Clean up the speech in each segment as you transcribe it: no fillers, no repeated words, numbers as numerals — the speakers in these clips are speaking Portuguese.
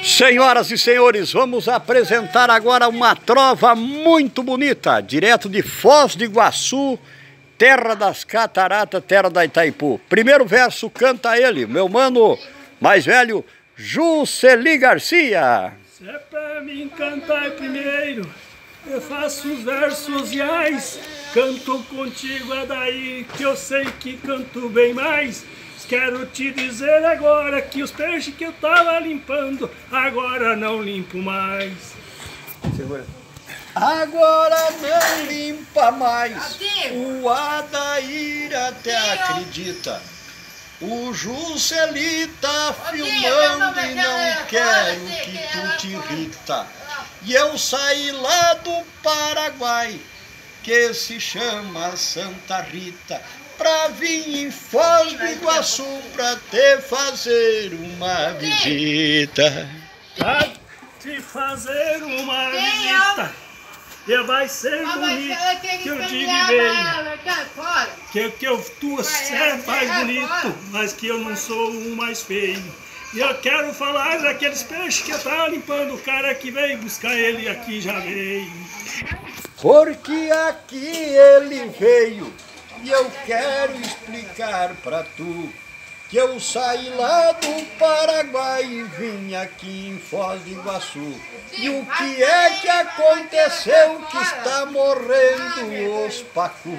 Senhoras e senhores, vamos apresentar agora uma trova muito bonita, direto de Foz do Iguaçu, terra das cataratas, terra da Itaipu. Primeiro verso canta ele, meu mano mais velho, Jusceli Garcia. Se é pra mim cantar primeiro, eu faço os versos reais, canto contigo é daí que eu sei que canto bem mais. Quero te dizer agora que os peixes que eu tava limpando, agora não limpo mais. Segura. Agora não limpa mais. O Adair até acredita. O Jusceli tá filmando e não quero que tu te irrita. E eu saí lá do Paraguai, que se chama Santa Rita, pra vir em Foz do Iguaçu pra te fazer uma visita. Pra te fazer uma visita, e vai ser bonito que eu digo bem, que tu é mais bonito, mas que eu não sou o mais feio. E eu quero falar daqueles peixes que eu tava limpando, o cara que veio buscar ele aqui já veio. Porque aqui ele veio. E eu quero explicar pra tu que eu saí lá do Paraguai e vim aqui em Foz do Iguaçu. E o que é que aconteceu que está morrendo os pacu?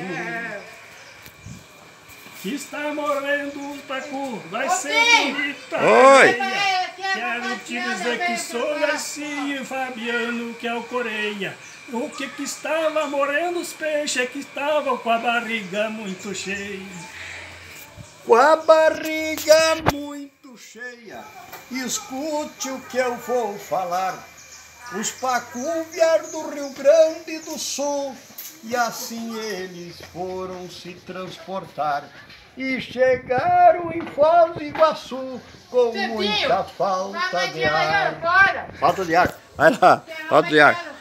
Que está morrendo os pacu, vai ser bonita. Oi! Quero te dizer que sou Garcia Fabiano, que é o Coreia. O que estava morrendo os peixes é que estavam com a barriga muito cheia. Com a barriga muito cheia, escute o que eu vou falar. Os pacu vieram do Rio Grande do Sul e assim eles foram se transportar. E chegaram em Foz do Iguaçu com muita falta de ar. Falta de ar, vai lá, falta de ar.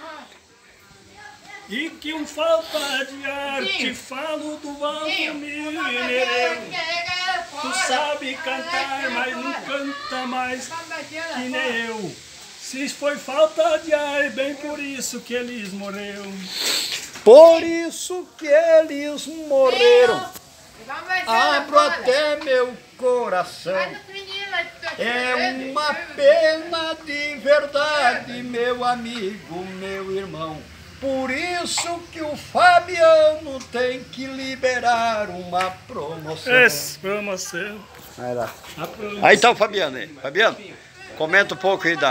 E que um falta de ar, te falo do Valdomiro Mineiro. Tu sabe cantar, mas não canta mais que nem eu. Se foi falta de ar, é bem por isso que eles morreram. Por isso que eles morreram. Abro até meu coração. É uma pena de verdade, meu amigo, meu irmão. Por isso que o Fabiano tem que liberar uma promoção. Essa promoção. Vai lá. Aí tá o Fabiano aí. Fabiano, comenta um pouco aí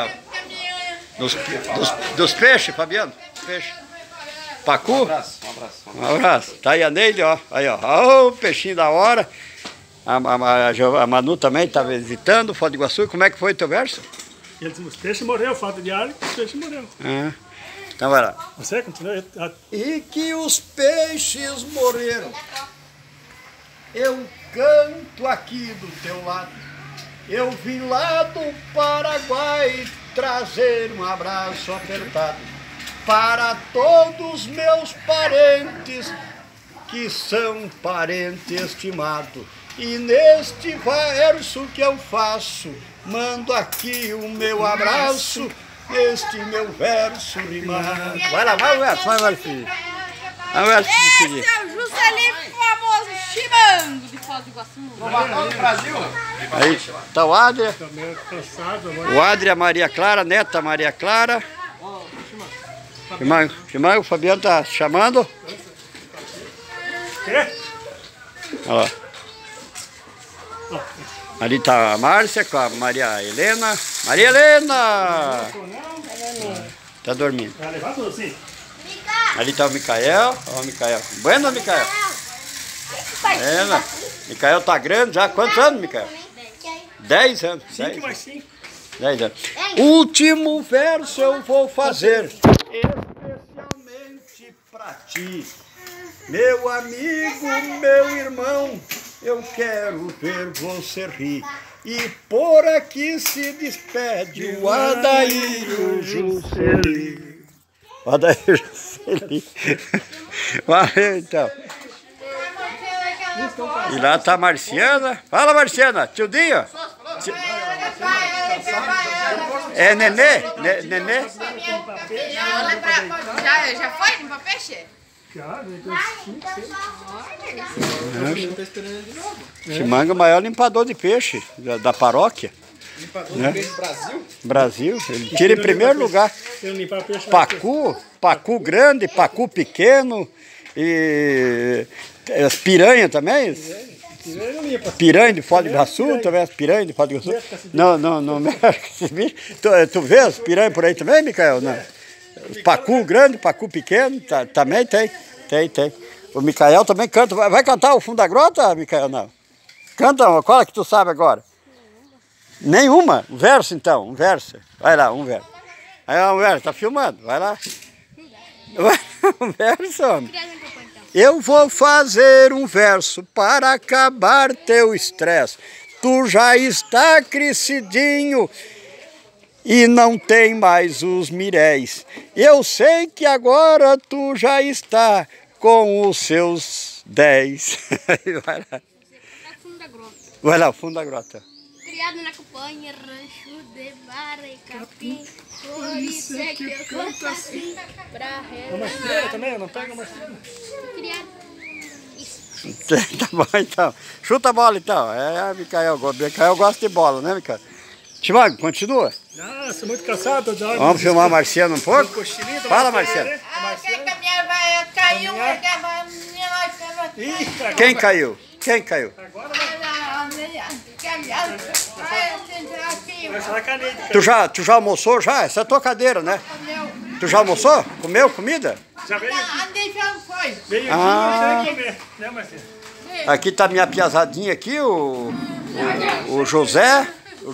dos peixes, Fabiano. Peixe. Pacu? Um abraço. Um abraço. Tá aí a Neide, ó. Aí, ó. Ó, o peixinho da hora. A Manu também tá visitando, Foz do Iguaçu. Como é que foi o teu verso? Os peixes morreram, falta de ar, os peixes morreram. Então vai lá. Você continua? E que os peixes morreram. Eu canto aqui do teu lado. Eu vim lá do Paraguai trazer um abraço apertado para todos meus parentes que são parente estimado. E neste verso que eu faço, mando aqui o meu abraço. Este meu verso rimado. Vai lá, vai o verso, vai o verso. Vai o verso. Esse é o Jusceli famoso Chibando de Foz do Iguaçu. Do Brasil. Aí tá o Adria. O Adria, a Maria Clara, neta Maria Clara. Chimango, o Fabiano tá chamando. Olha lá. Ali tá a Márcia com a Maria Helena. Maria Helena! Tá dormindo. Ali tá o Micael. Ó o Micael. Bueno, Micael? Micael tá grande já. Quantos anos, Micael? 10 anos. 5 mais 5. 10 anos. Último verso eu vou fazer especialmente pra ti. Meu amigo, meu irmão, eu quero ver você rir. E por aqui se despede o Adair Jusceli. O Adair Jusceli. Valeu, então. E lá tá a Marciana. Fala, Marciana. Tio Dinho. É Nenê? Nenê? Já foi limpar peixe? Já, Chimanga é o maior limpador de peixe da paróquia. Limpador de peixe Brasil? Brasil, ele tira em primeiro lugar. Pacu grande, pacu pequeno e as piranha também. Piranha de Foz do Iguaçu, também as piranhas de Foz do Iguaçu. Não mexe esse bicho. Tu vê as piranhas por aí também, Micael? Não. Pacu grande, pacu pequeno, também tem. O Micael também canta. Vai cantar o Fundo da Grota, Micael? Não. Canta uma, qual é que tu sabe agora? Nenhuma? Um verso então, um verso. Vai lá, um verso. Aí um verso, tá filmando, vai lá. Um verso, homem. Eu vou fazer um verso para acabar teu estresse. Tu já está crescidinho e não tem mais os miréis. Eu sei que agora tu já está com os seus 10. Vai lá. Vai lá, o Fundo da Grota. Criado na campanha, rancho de vara e capim. Por isso é que eu canto assim pra A mastreira também, não pega a mastreira. criado. Isso. Tá bom então. Chuta a bola então. Micael gosta de bola, né, Micael? Tiago, continua. Ah, sou muito cansado. Vamos filmar a Marciana um pouco? Fala, Marciana. Caiu, Quem caiu? Quem caiu? Tu já almoçou já? Essa é a tua cadeira, né? Tu já almoçou? Comeu comida? Já veio aqui. Veio Ah. aqui, comer, né, Marcelo? Aqui tá minha piazadinha aqui, o José.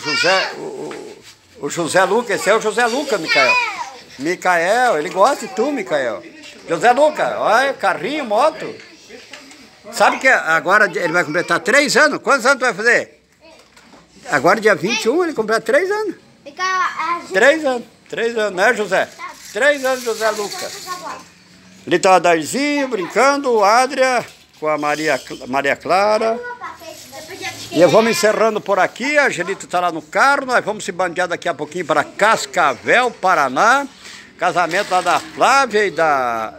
O José Luca, esse é o José Luca, Micael. Micael, ele gosta de tu, Micael. José Luca, olha, carrinho, moto. Sabe que agora ele vai completar 3 anos? Quantos anos tu vai fazer? Agora dia 21 ele completa 3 anos. 3 anos, 3 anos, né, José? 3 anos, José Luca. Ali tá o Adarzinho brincando, o Adria com a Maria Clara. E vamos encerrando por aqui, a Angelita está lá no carro, nós vamos se bandear daqui a pouquinho para Cascavel, Paraná. Casamento lá da Flávia e da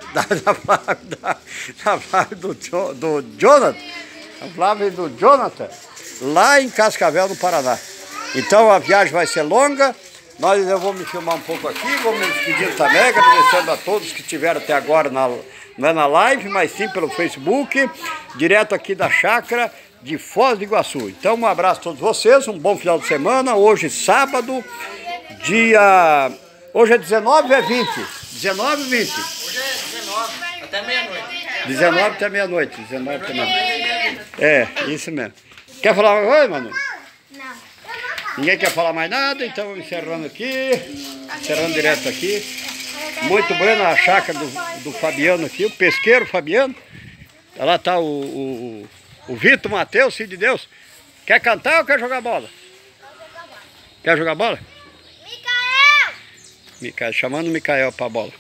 Flávia do Jonathan. A Flávia e do Jonathan, lá em Cascavel, no Paraná. Então a viagem vai ser longa. Eu vou me filmar um pouco aqui, vou me despedir também, agradecendo a todos que estiveram até agora não é na live, mas sim pelo Facebook, direto aqui da chácara de Foz do Iguaçu. Então um abraço a todos vocês, um bom final de semana. Hoje sábado, hoje é 19 ou é 20? 19 ou 20? Hoje é 19, até meia-noite. 19 até meia-noite. 19 até meia-noite. É, isso mesmo. Quer falar uma coisa, Manu? Não. Ninguém quer falar mais nada, então vamos encerrando aqui. Encerrando direto aqui. Muito buena a chácara do Fabiano aqui, o pesqueiro Fabiano. Lá está o Vitor Matheus, filho de Deus. Quer cantar ou quer jogar bola? Quer jogar bola? Micael, chamando o Micael para a bola.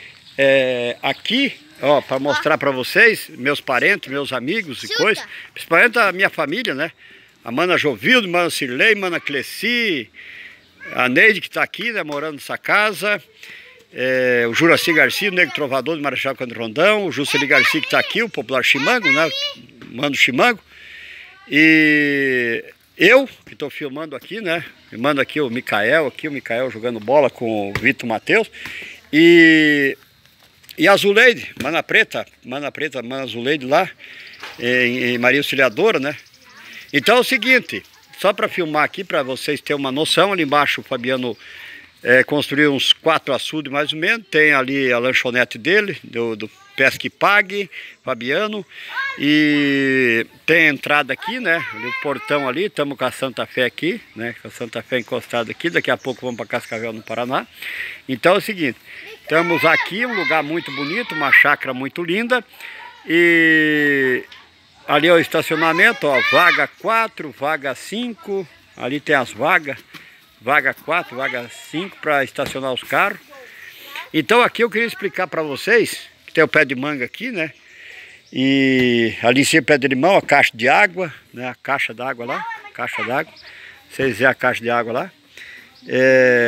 Aqui, ó, para mostrar para vocês, meus parentes, meus amigos e coisas, principalmente a minha família, né? A Mana Jovildo, Mana Cirlei, Mana Cleci, a Neide que está aqui, né, morando nessa casa, o Juraci Garcia, o Negro Trovador de Marechal Cândido Rondão, o Juscelino Garcia que está aqui, o popular Chimango, né? Mano Chimango. E eu, que estou filmando aqui, né? Filmando aqui o Micael jogando bola com o Vitor Matheus. E a Zuleide, Mana Preta, Mana Zuleide lá, em Maria Auxiliadora, né? Então é o seguinte, só para filmar aqui, para vocês terem uma noção, ali embaixo o Fabiano construiu uns 4 açudes mais ou menos, tem ali a lanchonete dele, do Pesque Pague, Fabiano, e tem a entrada aqui, né, o portão ali, estamos com a Santa Fé aqui, né, com a Santa Fé encostada aqui, daqui a pouco vamos para Cascavel, no Paraná. Então é o seguinte, estamos aqui, um lugar muito bonito, uma chácara muito linda, e ali é o estacionamento, ó, vaga 4, vaga 5, ali tem as vagas, vaga 4, vaga 5 para estacionar os carros. Então aqui eu queria explicar para vocês, que tem o pé de manga aqui, né? E ali em cima pé de limão, a caixa de água, né? A caixa d'água lá, caixa d'água. Vocês veem a caixa de água lá.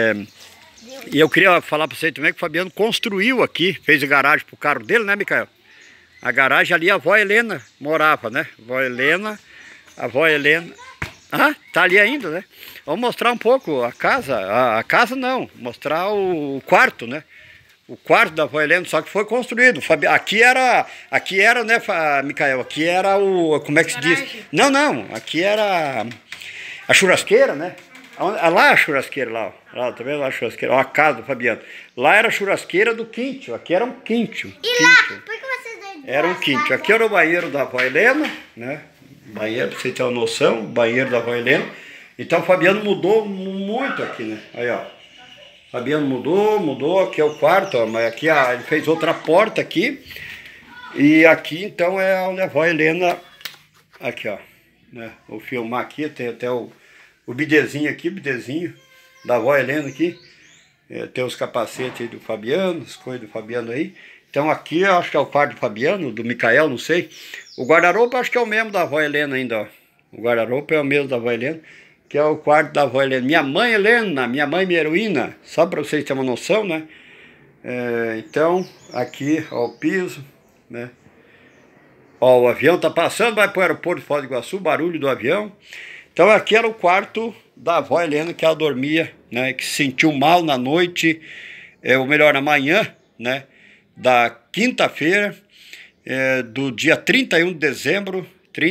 E eu queria falar para você também que o Fabiano construiu aqui, fez a garagem pro carro dele, né, Micael? A garagem ali a avó Helena morava, né? A avó Helena. Ah, tá ali ainda, né? Vamos mostrar um pouco a casa. A casa não, mostrar o quarto, né? O quarto da avó Helena, só que foi construído. Aqui era, né, Micael? Aqui era o, como é que se diz? Não, aqui era a churrasqueira, né? Lá a churrasqueira, lá, tá vendo lá a churrasqueira? Ó, a casa do Fabiano. Lá era a churrasqueira do quinto, aqui era um quinto. E lá, por que vocês dois? Era um quinto. Aqui era o banheiro da avó Helena, né? Banheiro, pra você ter uma noção, banheiro da avó Helena. Então o Fabiano mudou muito aqui, né? Aí, ó. Fabiano mudou, aqui é o quarto, ó, mas aqui ele fez outra porta aqui. E aqui então é onde a avó Helena, aqui ó, né? Vou filmar aqui, tem até o bidezinho aqui, bidezinho da avó Helena aqui. Tem os capacetes aí do Fabiano, as coisas do Fabiano aí. Então aqui eu acho que é o quarto do Fabiano, do Micael, não sei. O guarda-roupa acho que é o mesmo da avó Helena ainda, ó. O guarda-roupa é o mesmo da avó Helena, que é o quarto da avó Helena. Minha mãe Helena, minha mãe minha heroína, só para vocês terem uma noção, né? Então, aqui, ó, o piso, né? Ó, o avião tá passando, vai para o aeroporto de Foz do Iguaçu, barulho do avião. Então aqui era o quarto da avó Helena, que ela dormia, né? Que se sentiu mal na noite, ou melhor, na manhã, né? Da quinta-feira, do dia 31 de dezembro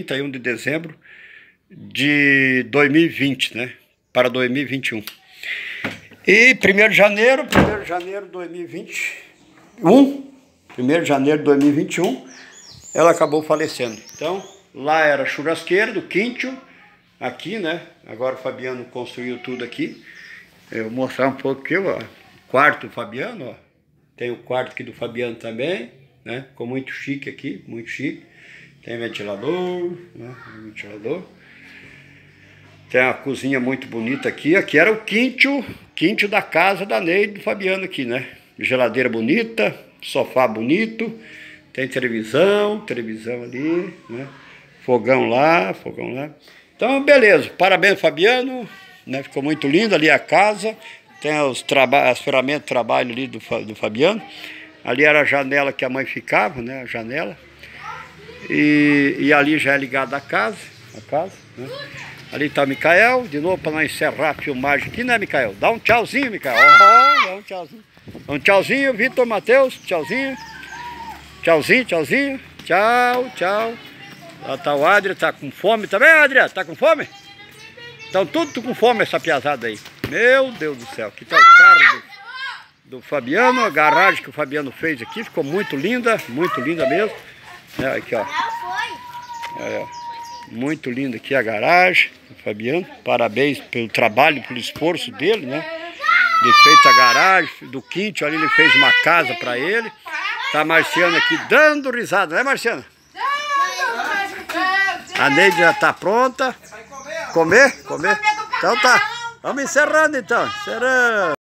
de 2020, né? Para 2021. E 1º de janeiro de 2021, 1º de janeiro de 2021, ela acabou falecendo. Então, lá era a churrasqueira do quinto, aqui, né? Agora o Fabiano construiu tudo aqui. Eu vou mostrar um pouco aqui, ó. Quarto do Fabiano, ó. Tem o quarto aqui do Fabiano também, né? Ficou muito chique aqui, muito chique. Tem ventilador, né? Ventilador. Tem uma cozinha muito bonita aqui. Aqui era o quinto da casa da Neide do Fabiano aqui, né? Geladeira bonita, sofá bonito. Tem televisão ali, né? Fogão lá. Então, beleza. Parabéns, Fabiano, né? Ficou muito lindo ali a casa. Tem as ferramentas de trabalho ali do Fabiano. Ali era a janela que a mãe ficava, né? A janela. E ali já é ligada a casa, né? Ali está o Micael, de novo para nós encerrar a filmagem aqui, né, Micael? Dá um tchauzinho, Micael. Dá um tchauzinho. Um tchauzinho, Vitor Matheus, tchauzinho. Tchauzinho. Tchau. Lá tá o Adria, tá com fome também, Adria? Tá com fome? Então tudo com fome essa piazada aí. Meu Deus do céu, aqui tá o carro do Fabiano, a garagem que o Fabiano fez aqui, ficou muito linda mesmo. Aqui, ó. Muito linda aqui a garagem do Fabiano. Parabéns pelo trabalho, pelo esforço dele, né? Ele fez a garagem, do quinto ali ele fez uma casa para ele. Tá a Marciana aqui dando risada, né, Marciana? A Neide já tá pronta. Comer? Então tá. Vamos encerrando então.